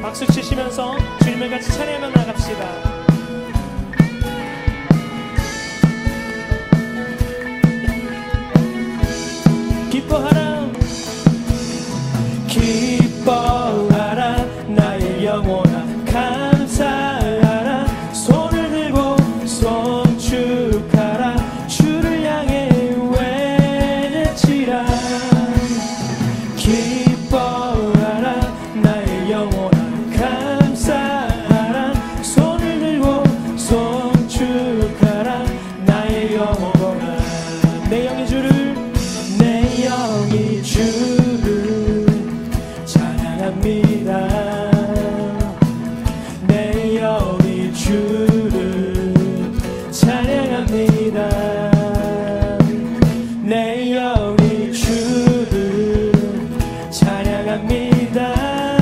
박수 치시면서 주님을 같이 찬양하며 나갑시다. 기뻐하라 기뻐하라 나의 영혼아 감사하라 손을 들고 송축하라 주를 향해 외치라 기뻐하라 나의 영혼아 감사하라 손을 들고 송축하라 나의 영혼아 내 영의 주를 내 영이 주를 찬양합니다. 내 영이 주를 찬양합니다. 내 영이 주를 찬양합니다.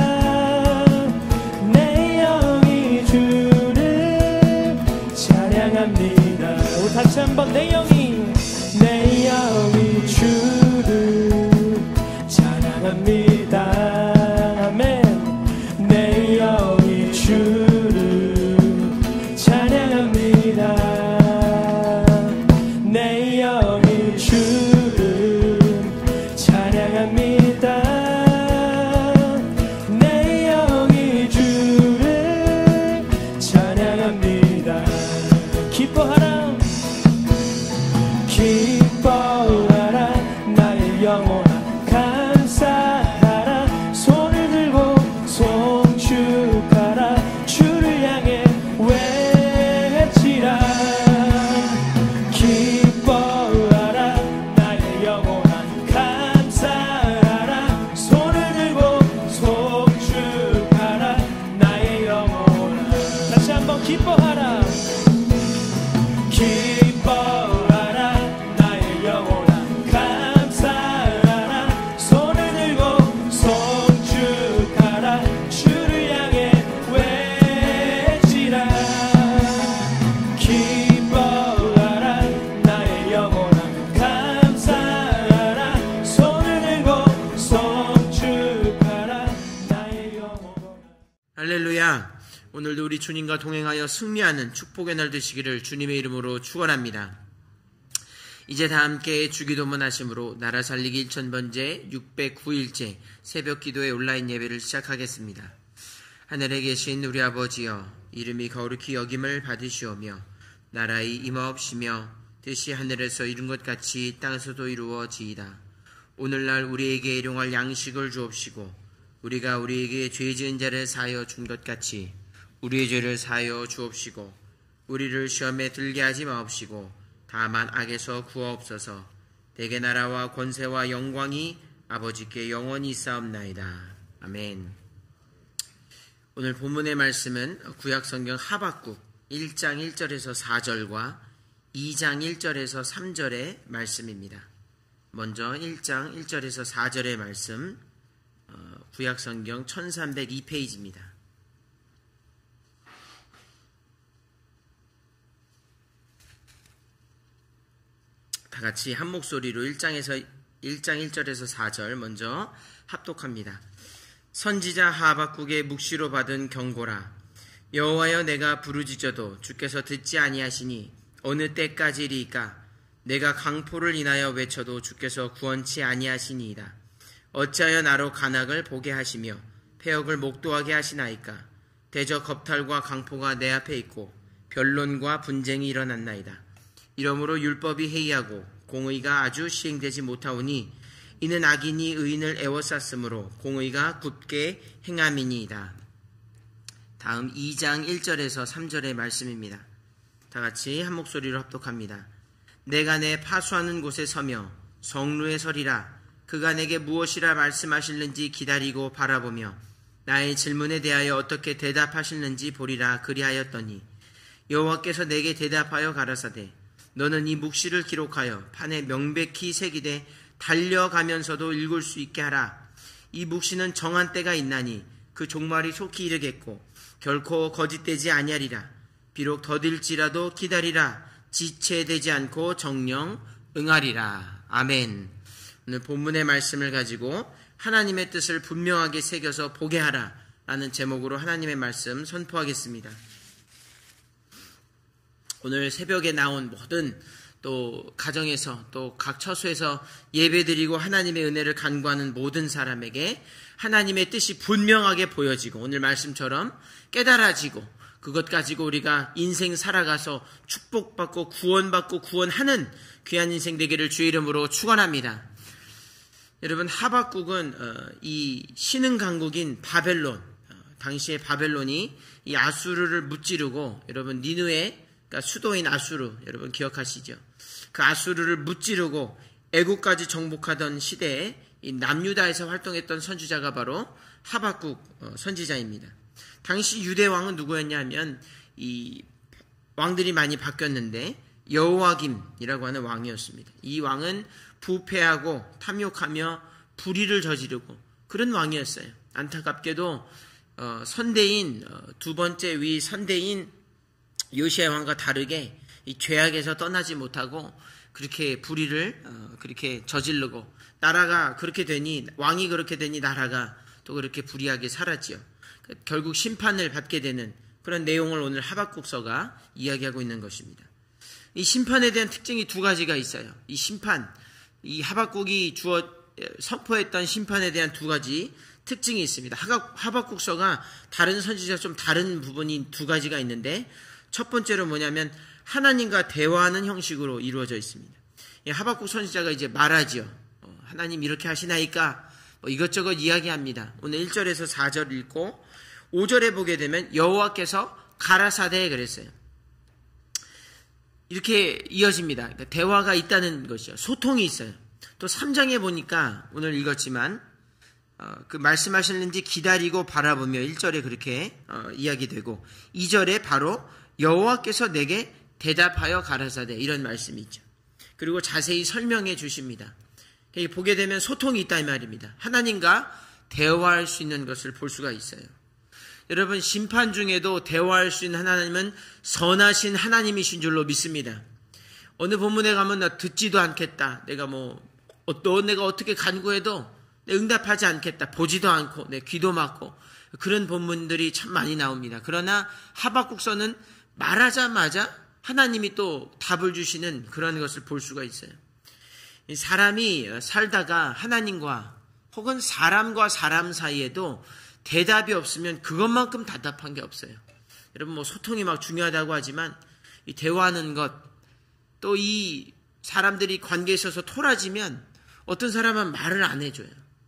내 영이 주를 찬양합니다. 우리 다시 한번 내 영이 주를 찬양합니다. 아멘. 내 영이 주를 찬양합니다. 내 영이 주를 찬양합니다. 내 영이 주를 찬양합니다. 기뻐하라 기뻐하라 나의 영혼아 감사하라 손을 들고 송축하라 주를 향해 외치라 기뻐하라 나의 영혼아 감사하라 손을 들고 송축하라 나의 영혼아 다시 한번 기뻐하라 기뻐하라 나의 영혼아 감사하라 손을 들고 송축하라 주를 향해 외치라 기뻐하라 나의 영혼아 감사하라 손을 들고 송축하라 나의 영혼아 할렐루야. 오늘도 우리 주님과 동행하여 승리하는 축복의 날 되시기를 주님의 이름으로 축원합니다. 이제 다 함께 주기도문 하심으로 나라 살리기 1000번째 609일째 새벽 기도의 온라인 예배를 시작하겠습니다. 하늘에 계신 우리 아버지여 이름이 거룩히 여김을 받으시오며 나라의 임하옵시며 뜻이 하늘에서 이룬 것 같이 땅에서도 이루어지이다. 오늘날 우리에게 일용할 양식을 주옵시고 우리가 우리에게 죄 지은 자를 사하여 준 것 같이 우리의 죄를 사하여 주옵시고 우리를 시험에 들게 하지 마옵시고 다만 악에서 구하옵소서. 대개 나라와 권세와 영광이 아버지께 영원히 있사옵나이다. 아멘. 오늘 본문의 말씀은 구약성경 하박국 1장 1절에서 4절과 2장 1절에서 3절의 말씀입니다. 먼저 1장 1절에서 4절의 말씀, 구약성경 1302페이지입니다. 다 같이 한 목소리로 1장 1절에서 4절 먼저 합독합니다. 선지자 하박국의 묵시로 받은 경고라. 여호와여 내가 부르짖어도 주께서 듣지 아니하시니 어느 때까지리이까. 내가 강포를 인하여 외쳐도 주께서 구원치 아니하시니이다. 어찌하여 나로 간악을 보게 하시며 폐역을 목도하게 하시나이까. 대저 겁탈과 강포가 내 앞에 있고 변론과 분쟁이 일어났나이다. 이러므로 율법이 해이하고 공의가 아주 시행되지 못하오니 이는 악인이 의인을 애워쌌으므로 공의가 굳게 행함이니이다. 다음 2장 1절에서 3절의 말씀입니다. 다 같이 한 목소리로 합독합니다. 내가 내 파수하는 곳에 서며 성루에 서리라. 그가 내게 무엇이라 말씀하실는지 기다리고 바라보며 나의 질문에 대하여 어떻게 대답하실는지 보리라 그리하였더니 여호와께서 내게 대답하여 가라사대 너는 이 묵시를 기록하여 판에 명백히 새기되 달려가면서도 읽을 수 있게 하라. 이 묵시는 정한 때가 있나니 그 종말이 속히 이르겠고 결코 거짓되지 아니하리라. 비록 더딜지라도 기다리라. 지체되지 않고 정령 응하리라. 아멘. 오늘 본문의 말씀을 가지고 하나님의 뜻을 분명하게 새겨서 보게 하라 라는 제목으로 하나님의 말씀 선포하겠습니다. 오늘 새벽에 나온 모든 또 가정에서 또 각 처소에서 예배드리고 하나님의 은혜를 간구하는 모든 사람에게 하나님의 뜻이 분명하게 보여지고 오늘 말씀처럼 깨달아지고 그것 가지고 우리가 인생 살아가서 축복받고 구원받고 구원하는 귀한 인생 되기를 주의 이름으로 축원합니다. 여러분, 하박국은 이 신흥 강국인 바벨론, 당시에 바벨론이 이 아수르를 무찌르고, 여러분 니느웨, 그러니까 수도인 아수르, 여러분 기억하시죠? 그 아수르를 무찌르고 애국까지 정복하던 시대에 이 남유다에서 활동했던 선지자가 바로 하박국 선지자입니다. 당시 유대 왕은 누구였냐면 이 왕들이 많이 바뀌었는데 여호와김이라고 하는 왕이었습니다. 이 왕은 부패하고 탐욕하며 불의를 저지르고 그런 왕이었어요. 안타깝게도 선대인 두 번째 위 선대인 요시야 왕과 다르게 이 죄악에서 떠나지 못하고 그렇게 불의를 그렇게 저지르고 나라가 그렇게 되니 왕이 그렇게 되니 나라가 또 그렇게 불의하게 살았지요. 결국 심판을 받게 되는 그런 내용을 오늘 하박국서가 이야기하고 있는 것입니다. 이 심판에 대한 특징이 두 가지가 있어요. 이 심판, 이 하박국이 선포했던 심판에 대한 두 가지 특징이 있습니다. 하박국서가 다른 선지자 좀 다른 부분이 두 가지가 있는데 첫 번째로 뭐냐면 하나님과 대화하는 형식으로 이루어져 있습니다. 하박국 선지자가 이제 말하지요. 하나님 이렇게 하시나이까 이것저것 이야기합니다. 오늘 1절에서 4절 읽고 5절에 보게 되면 여호와께서 가라사대 그랬어요. 이렇게 이어집니다. 그러니까 대화가 있다는 것이죠. 소통이 있어요. 또 3장에 보니까 오늘 읽었지만 그 말씀하시는지 기다리고 바라보며 1절에 그렇게 이야기되고 2절에 바로 여호와께서 내게 대답하여 가라사대 이런 말씀이 있죠. 그리고 자세히 설명해 주십니다. 보게 되면 소통이 있다 이 말입니다. 하나님과 대화할 수 있는 것을 볼 수가 있어요. 여러분, 심판 중에도 대화할 수 있는 하나님은 선하신 하나님이신 줄로 믿습니다. 어느 본문에 가면 나 듣지도 않겠다. 내가 내가 어떻게 간구해도 응답하지 않겠다. 보지도 않고 내 귀도 막고 그런 본문들이 참 많이 나옵니다. 그러나 하박국서는 말하자마자 하나님이 또 답을 주시는 그런 것을 볼 수가 있어요. 사람이 살다가 하나님과 혹은 사람과 사람 사이에도 대답이 없으면 그것만큼 답답한 게 없어요. 여러분 소통이 막 중요하다고 하지만 이 대화하는 것 또 이 사람들이 관계에 있어서 토라지면 어떤 사람은 말을 안 해줘요.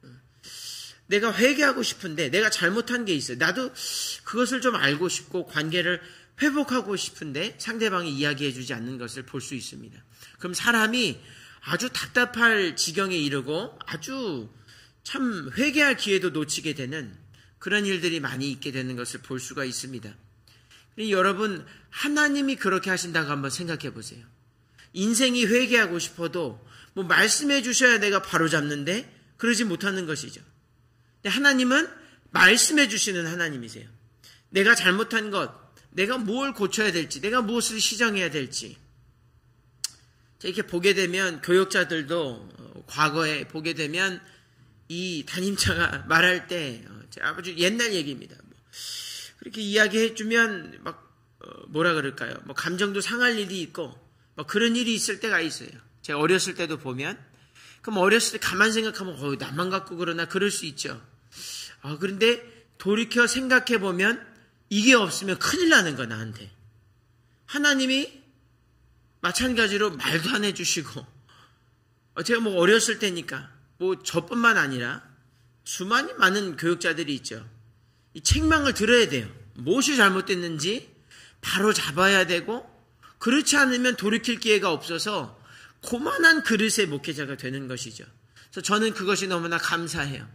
내가 회개하고 싶은데 내가 잘못한 게 있어요. 나도 그것을 좀 알고 싶고 관계를 회복하고 싶은데 상대방이 이야기해주지 않는 것을 볼 수 있습니다. 그럼 사람이 아주 답답할 지경에 이르고 아주 참 회개할 기회도 놓치게 되는 그런 일들이 많이 있게 되는 것을 볼 수가 있습니다. 여러분, 하나님이 그렇게 하신다고 한번 생각해 보세요. 인생이 회개하고 싶어도 말씀해 주셔야 내가 바로 잡는데 그러지 못하는 것이죠. 하나님은 말씀해 주시는 하나님이세요. 내가 잘못한 것, 내가 뭘 고쳐야 될지, 내가 무엇을 시정해야 될지. 이렇게 보게 되면 교역자들도 과거에 보게 되면 이 담임자가 말할 때 아주 옛날 얘기입니다. 그렇게 이야기해주면 뭐라 그럴까요? 감정도 상할 일이 있고 그런 일이 있을 때가 있어요. 제가 어렸을 때도 보면 그럼 어렸을 때 가만 생각하면 나만 갖고 그러나 그럴 수 있죠. 그런데 돌이켜 생각해 보면 이게 없으면 큰일 나는 거야 나한테. 하나님이 마찬가지로 말도 안 해주시고 제가 어렸을 때니까 저뿐만 아니라 수많이 많은 교육자들이 있죠. 이 책망을 들어야 돼요. 무엇이 잘못됐는지 바로 잡아야 되고 그렇지 않으면 돌이킬 기회가 없어서 고만한 그릇의 목회자가 되는 것이죠. 그래서 저는 그것이 너무나 감사해요.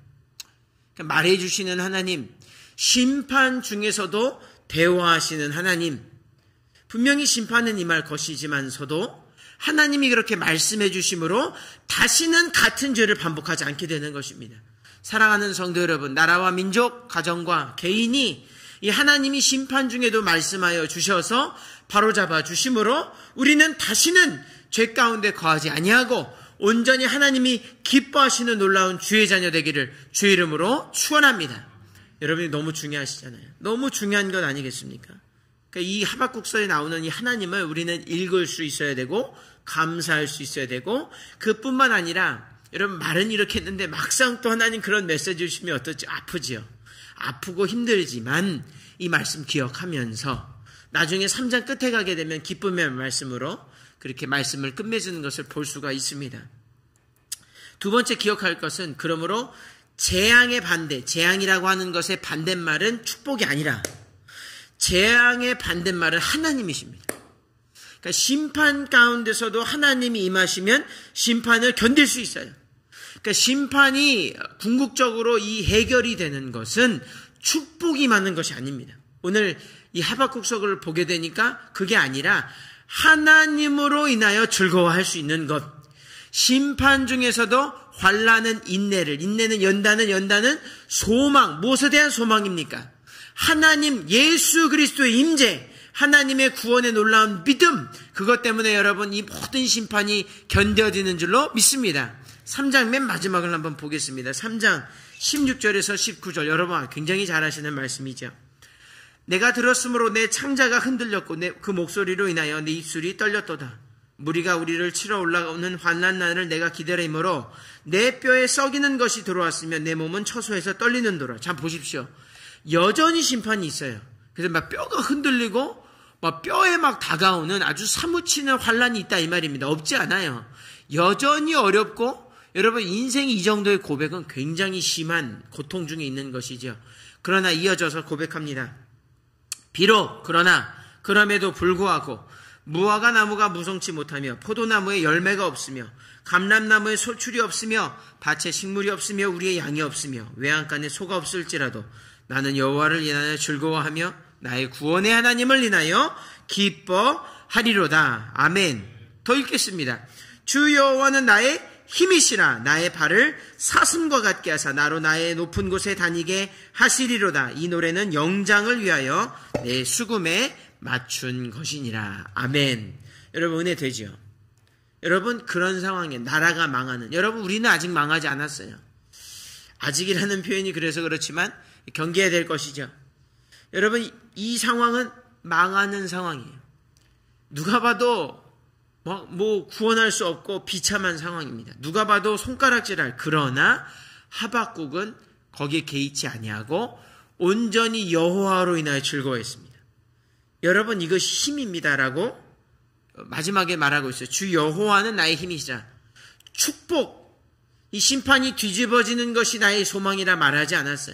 말해주시는 하나님, 심판 중에서도 대화하시는 하나님, 분명히 심판은 임할 것이지만서도 하나님이 그렇게 말씀해 주심으로 다시는 같은 죄를 반복하지 않게 되는 것입니다. 사랑하는 성도 여러분, 나라와 민족, 가정과 개인이 이 하나님이 심판 중에도 말씀하여 주셔서 바로잡아 주심으로 우리는 다시는 죄 가운데 거하지 아니하고 온전히 하나님이 기뻐하시는 놀라운 주의 자녀 되기를 주의 이름으로 축원합니다. 여러분이 너무 중요하시잖아요. 너무 중요한 것 아니겠습니까? 그러니까 이 하박국서에 나오는 이 하나님을 우리는 읽을 수 있어야 되고 감사할 수 있어야 되고, 그뿐만 아니라 여러분 말은 이렇게 했는데 막상 또 하나님 그런 메시지 주시면 어떨지 아프지요. 아프고 힘들지만 이 말씀 기억하면서 나중에 3장 끝에 가게 되면 기쁨의 말씀으로 그렇게 말씀을 끝맺는 것을 볼 수가 있습니다. 두 번째 기억할 것은, 그러므로 재앙의 반대, 재앙이라고 하는 것의 반대말은 축복이 아니라 재앙의 반대말은 하나님이십니다. 그러니까 심판 가운데서도 하나님이 임하시면 심판을 견딜 수 있어요. 그러니까 심판이 궁극적으로 이 해결이 되는 것은 축복이 임하는 것이 아닙니다. 오늘 이 하박국서를 보게 되니까 그게 아니라 하나님으로 인하여 즐거워할 수 있는 것. 심판 중에서도 환난은 인내는 연단은 소망. 무엇에 대한 소망입니까? 하나님 예수 그리스도의 임재, 하나님의 구원의 놀라운 믿음, 그것 때문에 여러분 이 모든 심판이 견뎌지는 줄로 믿습니다. 3장 맨 마지막을 한번 보겠습니다. 3장 16절에서 19절, 여러분 굉장히 잘 아시는 말씀이죠. 내가 들었으므로 내 창자가 흔들렸고 그 목소리로 인하여 내 입술이 떨렸도다. 무리가 우리를 치러 올라오는 환난 날을 내가 기다리므로 내 뼈에 썩이는 것이 들어왔으며 내 몸은 처소에서 떨리는도라. 참 보십시오. 여전히 심판이 있어요. 그래서 막 뼈가 흔들리고 막 뼈에 막 다가오는 아주 사무치는 환난이 있다 이 말입니다. 없지 않아요. 여전히 어렵고, 여러분 인생 이 정도의 고백은 굉장히 심한 고통 중에 있는 것이죠. 그러나 이어져서 고백합니다. 비록 그러나 그럼에도 불구하고 무화과 나무가 무성치 못하며 포도나무에 열매가 없으며 감람나무에 소출이 없으며 밭에 식물이 없으며 우리의 양이 없으며 외양간에 소가 없을지라도 나는 여호와를 인하여 즐거워하며 나의 구원의 하나님을 인하여 기뻐하리로다. 아멘. 더 읽겠습니다. 주 여호와는 나의 힘이시라. 나의 발을 사슴과 같게 하사 나로 나의 높은 곳에 다니게 하시리로다. 이 노래는 영장을 위하여 내 수금에 맞춘 것이니라. 아멘. 여러분 은혜 되죠? 여러분 그런 상황에 나라가 망하는, 여러분 우리는 아직 망하지 않았어요. 아직이라는 표현이 그래서 그렇지만 경계해야 될 것이죠. 여러분 이 상황은 망하는 상황이에요. 누가 봐도 뭐 구원할 수 없고 비참한 상황입니다. 누가 봐도 손가락질할. 그러나 하박국은 거기에 개의치 아니하고 온전히 여호와로 인하여 즐거워했습니다. 여러분 이것이 힘입니다라고 마지막에 말하고 있어요. 주 여호와는 나의 힘이시라. 축복, 이 심판이 뒤집어지는 것이 나의 소망이라 말하지 않았어요.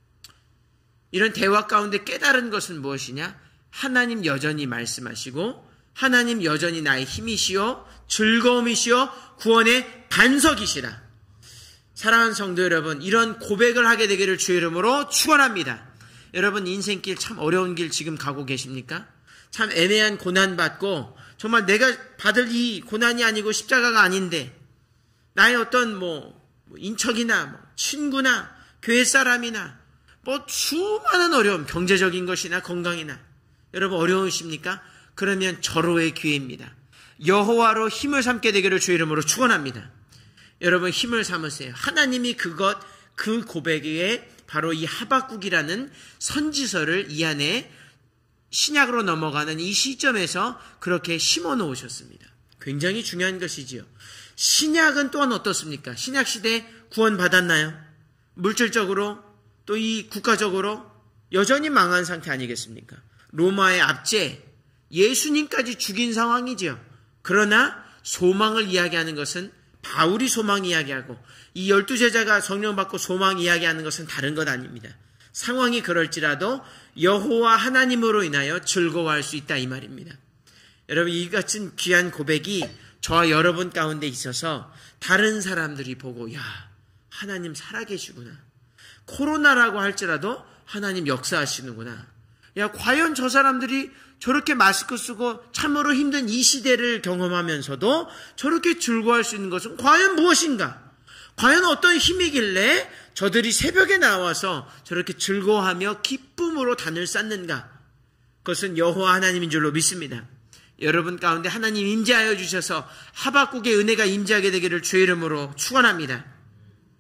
이런 대화 가운데 깨달은 것은 무엇이냐? 하나님 여전히 말씀하시고 하나님 여전히 나의 힘이시요 즐거움이시요 구원의 반석이시라. 사랑하는 성도 여러분, 이런 고백을 하게 되기를 주의 이름으로 축원합니다. 여러분 인생길 참 어려운 길 지금 가고 계십니까? 참 애매한 고난받고 정말 내가 받을 이 고난이 아니고 십자가가 아닌데 나의 어떤 인척이나 친구나 교회 사람이나 수많은 어려움, 경제적인 것이나 건강이나, 여러분 어려우십니까? 그러면 절호의 기회입니다. 여호와로 힘을 삼게 되기를 주의 이름으로 축원합니다. 여러분 힘을 삼으세요. 하나님이 그 고백에 바로 이 하박국이라는 선지서를 이 안에 신약으로 넘어가는 이 시점에서 그렇게 심어 놓으셨습니다. 굉장히 중요한 것이지요. 신약은 또한 어떻습니까? 신약 시대에 구원 받았나요? 물질적으로 또 이 국가적으로 여전히 망한 상태 아니겠습니까? 로마의 압제, 예수님까지 죽인 상황이죠. 그러나 소망을 이야기하는 것은 바울이 소망 이야기하고 이 12제자가 성령 받고 소망 이야기하는 것은 다른 것 아닙니다. 상황이 그럴지라도 여호와 하나님으로 인하여 즐거워할 수 있다 이 말입니다. 여러분 이 같은 귀한 고백이 저와 여러분 가운데 있어서 다른 사람들이 보고 야 하나님 살아계시구나. 코로나라고 할지라도 하나님 역사하시는구나. 야 과연 저 사람들이 저렇게 마스크 쓰고 참으로 힘든 이 시대를 경험하면서도 저렇게 즐거워할 수 있는 것은 과연 무엇인가? 과연 어떤 힘이길래 저들이 새벽에 나와서 저렇게 즐거워하며 기쁨으로 단을 쌓는가? 그것은 여호와 하나님인 줄로 믿습니다. 여러분 가운데 하나님 임재하여 주셔서 하박국의 은혜가 임재하게 되기를 주의 이름으로 축원합니다.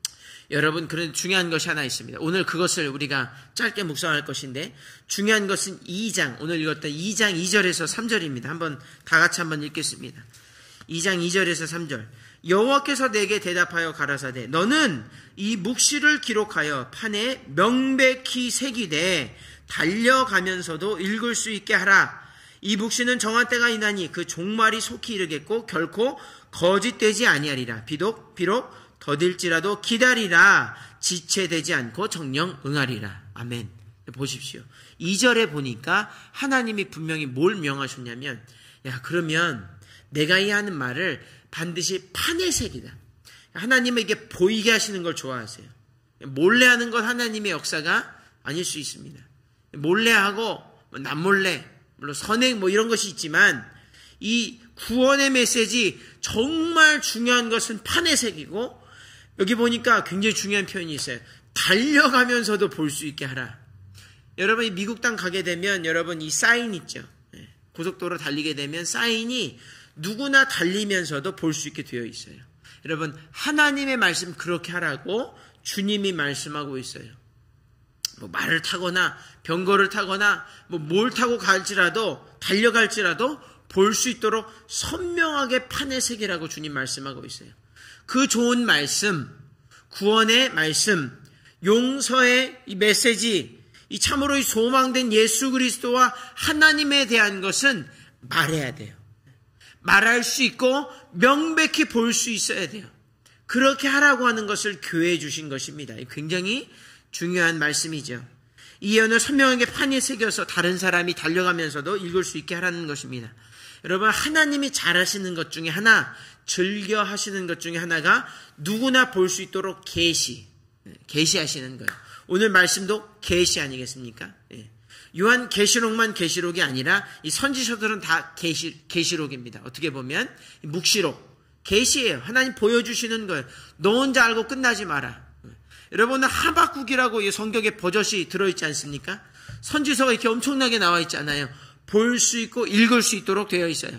여러분, 그런 중요한 것이 하나 있습니다. 오늘 그것을 우리가 짧게 묵상할 것인데, 중요한 것은 2장, 오늘 읽었던 2장 2절에서 3절입니다. 다 같이 한번 읽겠습니다. 2장 2절에서 3절. 여호와께서 내게 대답하여 가라사대 너는 이 묵시를 기록하여 판에 명백히 새기되 달려가면서도 읽을 수 있게 하라. 이 묵시는 정한 때가 있나니 그 종말이 속히 이르겠고 결코 거짓되지 아니하리라. 비록 더딜지라도 기다리라. 지체되지 않고 정녕 응하리라. 아멘. 보십시오. 2절에 보니까 하나님이 분명히 뭘 명하셨냐면, 야, 그러면 내가 이 하는 말을 반드시 판에 새기다. 하나님은 이게 보이게 하시는 걸 좋아하세요. 몰래 하는 건 하나님의 역사가 아닐 수 있습니다. 몰래 하고 남몰래, 물론 선행 이런 것이 있지만, 이 구원의 메시지 정말 중요한 것은 판에 새기고, 여기 보니까 굉장히 중요한 표현이 있어요. 달려가면서도 볼 수 있게 하라. 여러분이 미국 땅 가게 되면 여러분 이 사인 있죠. 고속도로 달리게 되면 사인이 누구나 달리면서도 볼 수 있게 되어 있어요. 여러분, 하나님의 말씀 그렇게 하라고 주님이 말씀하고 있어요. 말을 타거나 병거를 타거나 뭘 타고 갈지라도 달려갈지라도 볼 수 있도록 선명하게 판에 새기라고 주님 말씀하고 있어요. 그 좋은 말씀, 구원의 말씀, 용서의 이 메시지, 이 참으로 소망된 예수 그리스도와 하나님에 대한 것은 말해야 돼요. 말할 수 있고 명백히 볼 수 있어야 돼요. 그렇게 하라고 하는 것을 교회에 주신 것입니다. 굉장히 중요한 말씀이죠. 이 예언을 선명하게 판에 새겨서 다른 사람이 달려가면서도 읽을 수 있게 하라는 것입니다. 여러분, 하나님이 잘하시는 것 중에 하나, 즐겨 하시는 것 중에 하나가 누구나 볼 수 있도록 계시하시는 거예요. 오늘 말씀도 계시 아니겠습니까? 요한 계시록만 계시록이 아니라 이 선지서들은 다 계시록입니다. 어떻게 보면 묵시록, 계시예요. 하나님 보여주시는 거예요. 너 혼자 알고 끝나지 마라. 여러분은 하박국이라고 이 성경에 버젓이 들어있지 않습니까? 선지서가 이렇게 엄청나게 나와 있잖아요. 볼 수 있고 읽을 수 있도록 되어 있어요.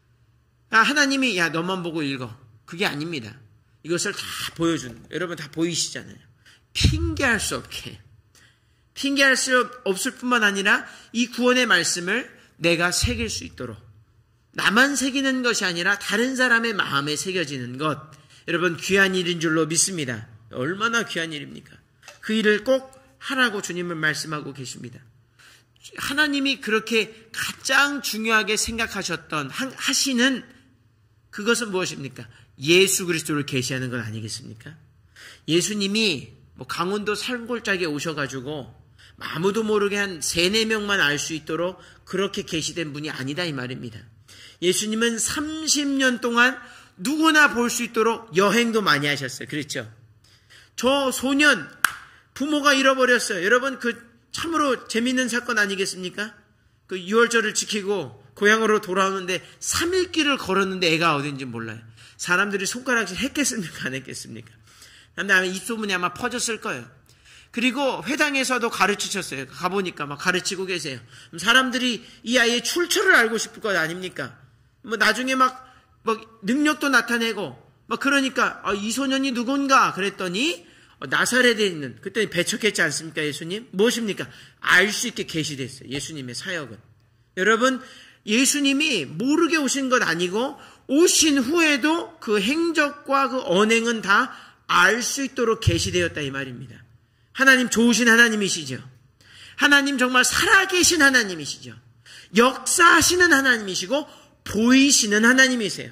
하나님이 야 너만 보고 읽어. 그게 아닙니다. 이것을 다 보여주는, 여러분 다 보이시잖아요. 핑계할 수 없게, 핑계할 수 없을 뿐만 아니라 이 구원의 말씀을 내가 새길 수 있도록, 나만 새기는 것이 아니라 다른 사람의 마음에 새겨지는 것, 여러분 귀한 일인 줄로 믿습니다. 얼마나 귀한 일입니까? 그 일을 꼭 하라고 주님은 말씀하고 계십니다. 하나님이 그렇게 가장 중요하게 생각하셨던 하시는 그것은 무엇입니까? 예수 그리스도를 계시하는 것 아니겠습니까? 예수님이 강원도 산골짜기에 오셔가지고 아무도 모르게 한 3-4명만 알 수 있도록 그렇게 계시된 분이 아니다 이 말입니다. 예수님은 30년 동안 누구나 볼 수 있도록 여행도 많이 하셨어요. 그렇죠? 저 소년 부모가 잃어버렸어요. 여러분 참으로 재미있는 사건 아니겠습니까? 6월절을 지키고 고향으로 돌아오는데 3일 길을 걸었는데 애가 어딘지 몰라요. 사람들이 손가락질 했겠습니까? 안 했겠습니까? 그런데 아마 입소문이 아마 퍼졌을 거예요. 그리고 회당에서도 가르치셨어요. 가보니까 막 가르치고 계세요. 사람들이 이 아이의 출처를 알고 싶을 것 아닙니까? 나중에 막 능력도 나타내고 그러니까 이 소년이 누군가 그랬더니 나사렛에 있는, 그때 배척했지 않습니까? 예수님 무엇입니까? 알 수 있게 계시됐어요. 예수님의 사역은. 여러분, 예수님이 모르게 오신 것 아니고 오신 후에도 그 행적과 그 언행은 다 알 수 있도록 계시되었다 이 말입니다. 하나님 좋으신 하나님이시죠. 하나님 정말 살아계신 하나님이시죠. 역사하시는 하나님이시고 보이시는 하나님이세요.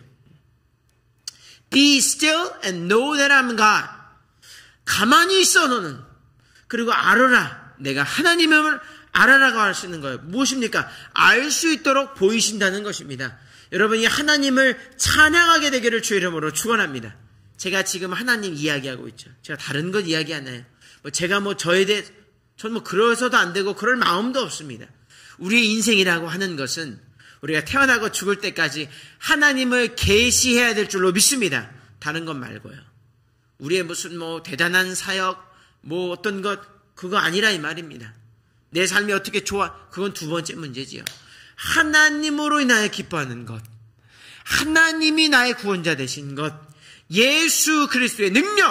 Be still and know that I'm God. 가만히 있어 너는. 그리고 알아라. 내가 하나님을 알아라고 하시는 거예요. 무엇입니까? 알 수 있도록 보이신다는 것입니다. 여러분이 하나님을 찬양하게 되기를 주의 이름으로 축원합니다. 제가 지금 하나님 이야기하고 있죠. 제가 다른 것 이야기 안 해요. 제가 저에 대해 전 그러서도 안 되고 그럴 마음도 없습니다. 우리의 인생이라고 하는 것은 우리가 태어나고 죽을 때까지 하나님을 계시해야 될 줄로 믿습니다. 다른 것 말고요. 우리의 무슨 대단한 사역 어떤 것 그거 아니라 이 말입니다. 내 삶이 어떻게 좋아 그건 두 번째 문제지요. 하나님으로 인하여 기뻐하는 것, 하나님이 나의 구원자 되신 것, 예수 그리스도의 능력,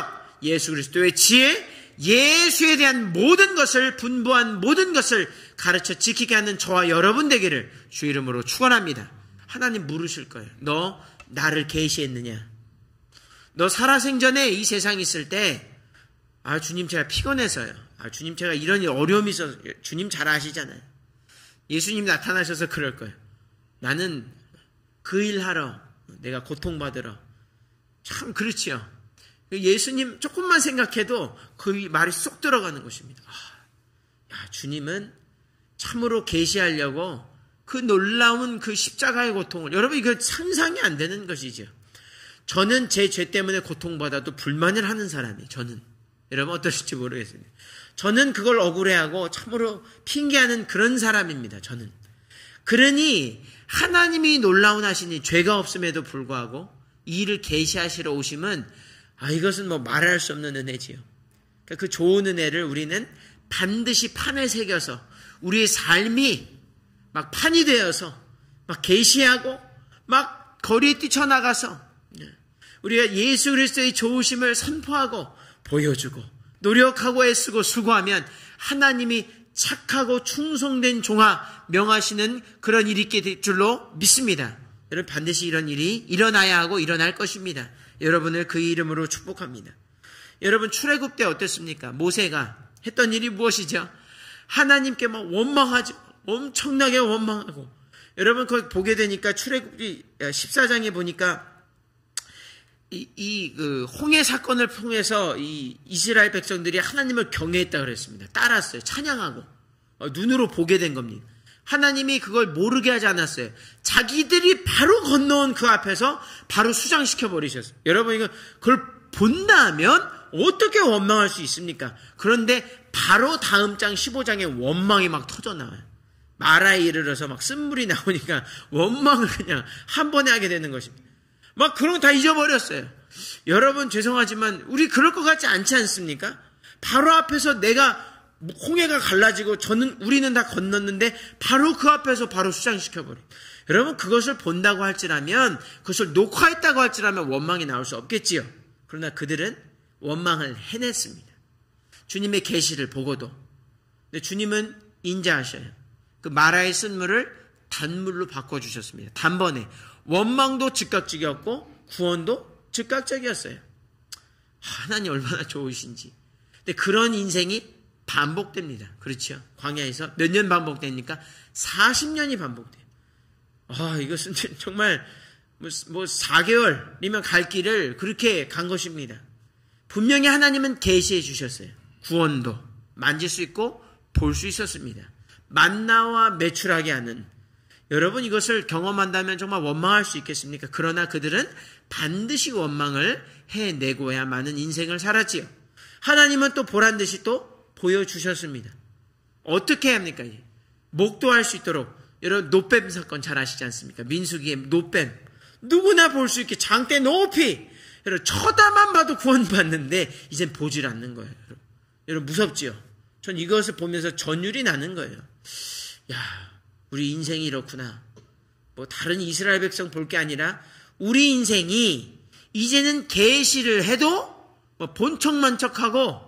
예수 그리스도의 지혜, 예수에 대한 모든 것을, 분부한 모든 것을 가르쳐 지키게 하는 저와 여러분 되기를 주 이름으로 축원합니다. 하나님 물으실 거예요. 너 나를 계시했느냐? 너 살아생전에 이 세상에 있을 때 주님 제가 피곤해서요. 주님 제가 이런 어려움이 있어서. 주님 잘 아시잖아요. 예수님 나타나셔서 그럴 거예요. 나는 그 일하러 내가 고통받으러. 참 그렇지요. 예수님 조금만 생각해도 그 말이 쏙 들어가는 것입니다. 주님은 참으로 계시하려고 그 놀라운 그 십자가의 고통을, 여러분 이거 상상이 안 되는 것이죠. 저는 제 죄 때문에 고통받아도 불만을 하는 사람이에요. 저는. 여러분 어떠실지 모르겠습니다. 저는 그걸 억울해하고 참으로 핑계하는 그런 사람입니다. 저는. 그러니 하나님이 놀라운 하시니 죄가 없음에도 불구하고 이 일을 계시하시러 오심은 이것은 뭐 말할 수 없는 은혜지요. 그러니까 그 좋은 은혜를 우리는 반드시 판에 새겨서 우리의 삶이 막 판이 되어서 막 계시하고 막 거리에 뛰쳐나가서 우리가 예수 그리스도의 좋으심을 선포하고 보여주고 노력하고 애쓰고 수고하면 하나님이 착하고 충성된 종아 명하시는 그런 일이 있게 될 줄로 믿습니다. 여러분 반드시 이런 일이 일어나야 하고 일어날 것입니다. 여러분을 그 이름으로 축복합니다. 여러분 출애굽 때 어땠습니까? 모세가 했던 일이 무엇이죠? 하나님께 막 원망하지, 엄청나게 원망하고. 여러분 거기 보게 되니까 출애굽기 14장에 보니까 그 홍해 사건을 통해서 이 이스라엘 백성들이 하나님을 경외했다 그랬습니다. 따랐어요. 찬양하고 눈으로 보게 된 겁니다. 하나님이 그걸 모르게 하지 않았어요. 자기들이 바로 건너온 그 앞에서 바로 수장시켜 버리셨어요. 여러분 이거 그걸 본다면 어떻게 원망할 수 있습니까? 그런데 바로 다음 장 15장에 원망이 막 터져 나와요. 마라에 이르러서 막 쓴물이 나오니까 원망을 그냥 한 번에 하게 되는 것입니다. 막 그런 거 다 잊어버렸어요. 여러분 죄송하지만 우리 그럴 것 같지 않지 않습니까? 바로 앞에서 내가 홍해가 갈라지고 우리는 다 건넜는데 바로 그 앞에서 바로 수장시켜버려. 여러분 그것을 본다고 할지라면, 그것을 녹화했다고 할지라면 원망이 나올 수 없겠지요. 그러나 그들은 원망을 해냈습니다. 주님의 계시를 보고도. 근데 주님은 인자하셔요. 그 마라의 쓴물을 단물로 바꿔주셨습니다. 단번에. 원망도 즉각적이었고 구원도 즉각적이었어요. 하나님 얼마나 좋으신지. 근데 그런 인생이 반복됩니다. 그렇죠? 광야에서 몇 년 반복됩니까? 40년이 반복돼요. 이것은 정말 뭐 4개월이면 갈 길을 그렇게 간 것입니다. 분명히 하나님은 계시해 주셨어요. 구원도 만질 수 있고 볼 수 있었습니다. 만나와 매출하게 하는. 여러분 이것을 경험한다면 정말 원망할 수 있겠습니까? 그러나 그들은 반드시 원망을 해내고야 많은 인생을 살았지요. 하나님은 또 보란 듯이 또 보여주셨습니다. 어떻게 해야 합니까? 목도할 수 있도록. 여러분 노뱀 사건 잘 아시지 않습니까? 민수기의 노뱀. 누구나 볼 수 있게 장대 높이. 여러분 쳐다만 봐도 구원받는데 이젠 보질 않는 거예요. 여러분 무섭지요? 전 이것을 보면서 전율이 나는 거예요. 우리 인생이 이렇구나. 뭐 다른 이스라엘 백성 볼 게 아니라 우리 인생이 이제는 계시를 해도 뭐 본척만 척하고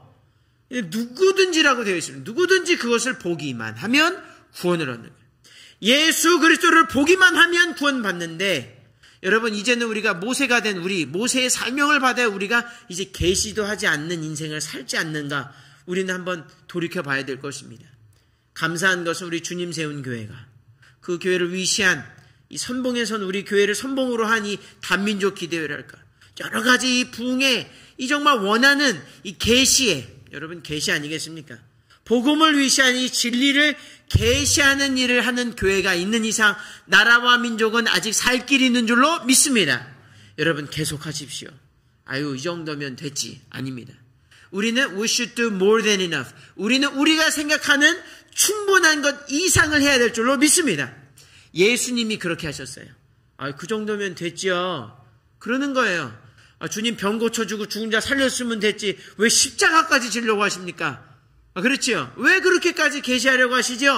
누구든지라고 되어 있습니다. 누구든지 그것을 보기만 하면 구원을 얻는 거예요. 예수 그리스도를 보기만 하면 구원받는데, 여러분 이제는 우리가 모세가 된 모세의 사명을 받아 우리가 이제 계시도 하지 않는 인생을 살지 않는가, 우리는 한번 돌이켜 봐야 될 것입니다. 감사한 것은 우리 주님 세운 교회가, 그 교회를 위시한 이 선봉에 선 우리 교회를 선봉으로 한 이 단민족 기대회랄까, 여러 가지 이 부흥에 이 정말 원하는 이 계시에, 여러분 계시 아니겠습니까? 복음을 위시한 이 진리를 계시하는 일을 하는 교회가 있는 이상 나라와 민족은 아직 살 길이 있는 줄로 믿습니다. 여러분 계속하십시오. 이 정도면 됐지. 아닙니다. 우리는 we should do more than enough. 우리는 우리가 생각하는 충분한 것 이상을 해야 될 줄로 믿습니다. 예수님이 그렇게 하셨어요. 그 정도면 됐지요. 그러는 거예요. 주님 병 고쳐주고 죽은 자 살렸으면 됐지. 왜 십자가까지 지려고 하십니까? 그렇지요. 왜 그렇게까지 계시하려고 하시죠?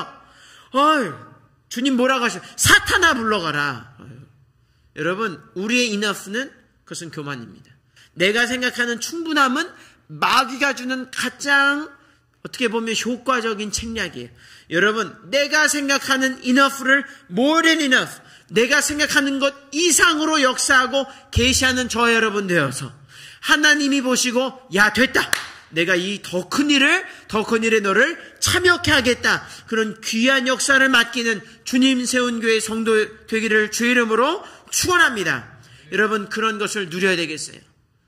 주님 뭐라고 하셔? 사탄아 불러가라. 여러분 우리의 enough는 그것은 교만입니다. 내가 생각하는 충분함은 마귀가 주는 가장 어떻게 보면 효과적인 책략이에요. 여러분, 내가 생각하는 enough를 more than enough, 내가 생각하는 것 이상으로 역사하고 계시하는 저와 여러분 되어서 하나님이 보시고 야 됐다, 내가 이 더 큰 일에 너를 참여케 하겠다, 그런 귀한 역사를 맡기는 주님 세운 교회 성도 되기를 주의 이름으로 축원합니다. 여러분, 그런 것을 누려야 되겠어요.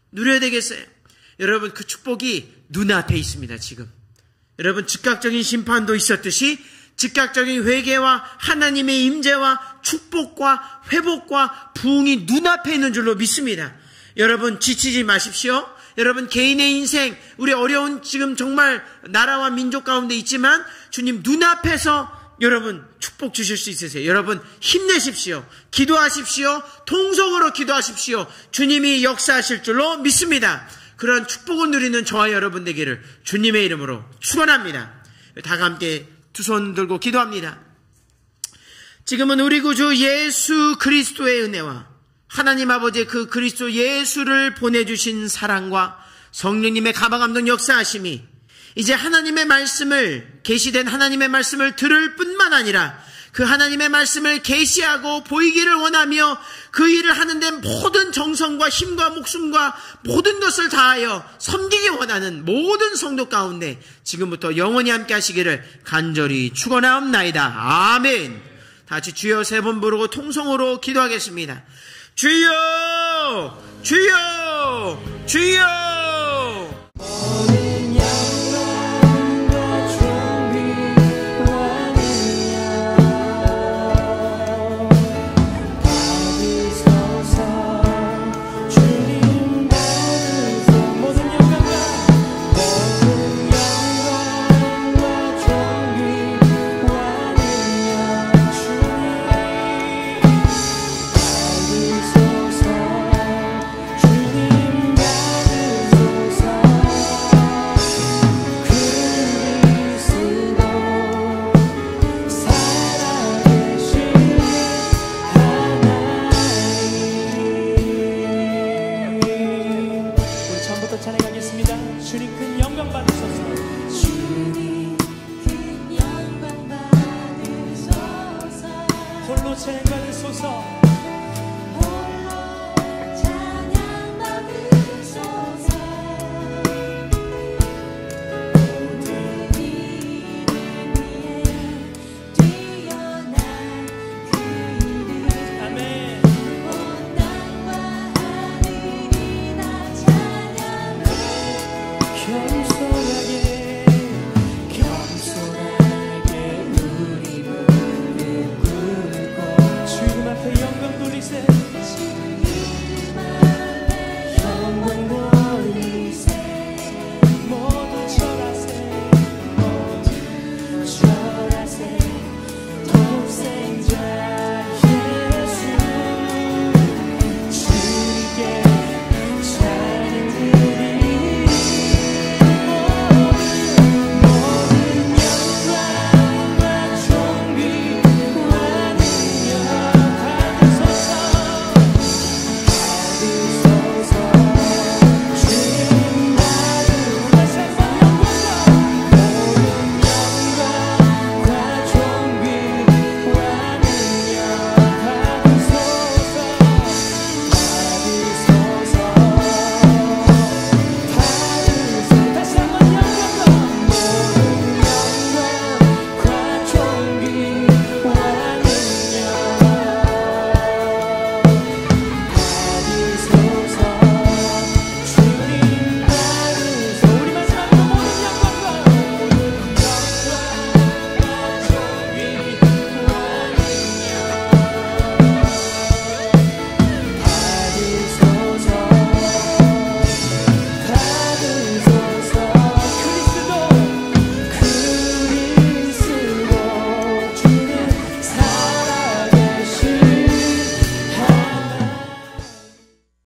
여러분, 그 축복이 눈앞에 있습니다. 지금 여러분, 즉각적인 심판도 있었듯이 즉각적인 회개와 하나님의 임재와 축복과 회복과 부흥이 눈앞에 있는 줄로 믿습니다. 여러분, 지치지 마십시오. 여러분, 개인의 인생, 우리 어려운 지금 정말 나라와 민족 가운데 있지만 주님 눈앞에서 여러분 축복 주실 수 있으세요. 여러분, 힘내십시오. 기도하십시오. 통성으로 기도하십시오. 주님이 역사하실 줄로 믿습니다. 그런 축복을 누리는 저와 여러분 되기를 주님의 이름으로 축원합니다. 다 함께 두 손 들고 기도합니다. 지금은 우리 구주 예수 그리스도의 은혜와 하나님 아버지의 그 그리스도 예수를 보내주신 사랑과 성령님의 가방감동 역사하심이 이제 하나님의 말씀을, 계시된 하나님의 말씀을 들을 뿐만 아니라 그 하나님의 말씀을 계시하고 보이기를 원하며 그 일을 하는데 모든 정성과 힘과 목숨과 모든 것을 다하여 섬기기 원하는 모든 성도 가운데 지금부터 영원히 함께 하시기를 간절히 축원하옵나이다. 아멘. 다 같이 주여 세 번 부르고 통성으로 기도하겠습니다. 주여, 주여, 주여.